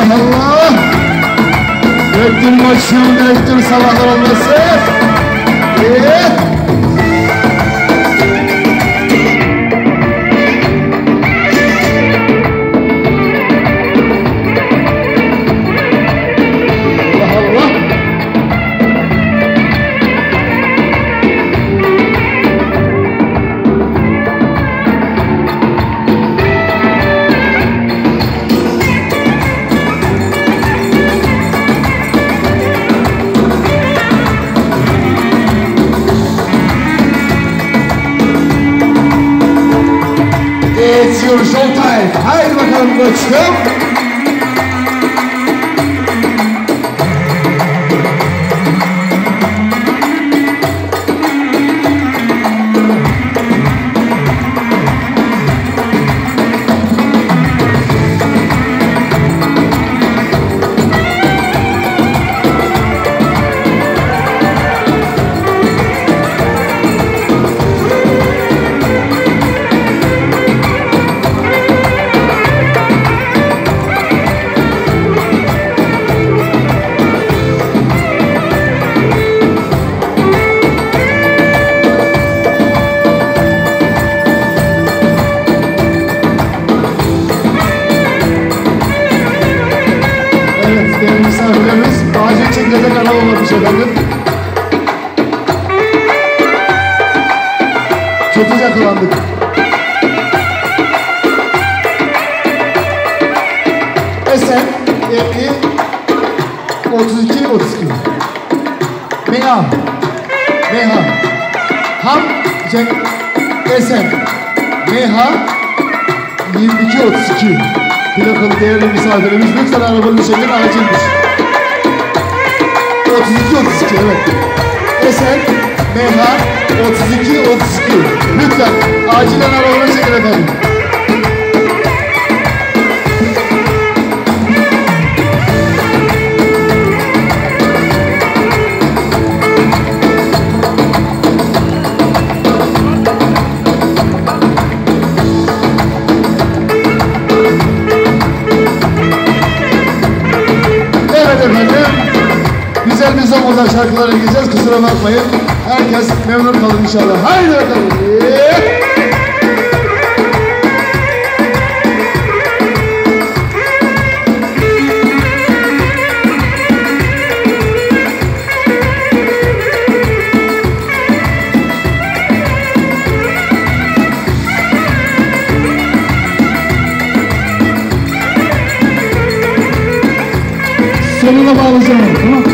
Allah Allah. Direktör başkanım, direktör sabahlar olması. It's your showtime. Haydi bakalım koçum. Değerli misafirlerimiz, acil çekilecek araba olmuş efendim. Kötü yakalandık. Esen, 50, 32, 32. Meha, Meha. Ham, Esen, Meha, 22, 32. Plakalı değerli misafirimiz, lütfen arabanın şekli acildir. 32-32, evet. Esen, Meha, 32-32. Lütfen, acilen arabanın şekli efendim. Güzel bir zamanla şarkılara gireceğiz, kusura bakmayın. Herkes memnun kalın inşallah. Haydi bakalım. Sonuna bağlayacağım, tamam.